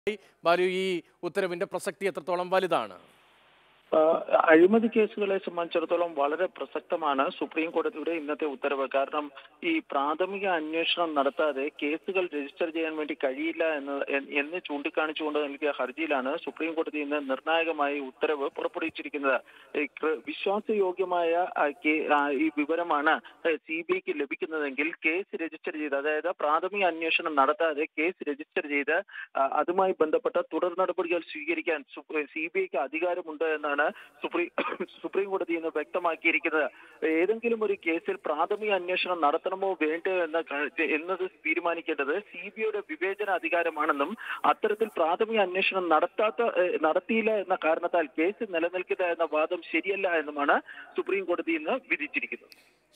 ബാലു, ഈ ഉത്തരവിന്റെ പ്രസക്തി എത്രത്തോളം വലുതാണ്? അഴിമതി കേസുകളെ സംബന്ധിച്ചിടത്തോളം വളരെ പ്രസക്തമാണ് സുപ്രീം കോടതിയുടെ ഇന്നത്തെ ഉത്തരവ്. കാരണം ഈ പ്രാഥമിക അന്വേഷണം നടത്താതെ കേസുകൾ രജിസ്റ്റർ ചെയ്യാൻ വേണ്ടി കഴിയില്ല എന്ന് ചൂണ്ടിക്കാണിച്ചുകൊണ്ട് നൽകിയ ഹർജിയിലാണ് സുപ്രീം കോടതി ഇന്ന് നിർണായകമായി ഉത്തരവ് പുറപ്പെടുവിച്ചിരിക്കുന്നത്. വിശ്വാസയോഗ്യമായ ഈ വിവരമാണ് CBIക്ക് ലഭിക്കുന്നതെങ്കിൽ കേസ് രജിസ്റ്റർ ചെയ്ത്, അതായത് പ്രാഥമിക അന്വേഷണം നടത്താതെ കേസ് രജിസ്റ്റർ ചെയ്ത് അതുമായി ബന്ധപ്പെട്ട തുടർ നടപടികൾ സ്വീകരിക്കാൻ CBIക്ക് അധികാരമുണ്ട് എന്നാണ് സുപ്രീം കോടതി ഇന്ന് വ്യക്തമാക്കിയിരിക്കുന്നത്. ഏതെങ്കിലും ഒരു കേസിൽ പ്രാഥമിക അന്വേഷണം നടത്തണമോ വേണ്ടയോ എന്നത് തീരുമാനിക്കേണ്ടത് CBIയുടെ വിവേചന അധികാരമാണെന്നും അത്തരത്തിൽ പ്രാഥമിക അന്വേഷണം നടത്തിയില്ല എന്ന കാരണത്താൽ കേസ് നിലനിൽക്കില്ല എന്ന വാദം ശരിയല്ല എന്നുമാണ് സുപ്രീം കോടതി ഇന്ന് വിധിച്ചിരിക്കുന്നത്.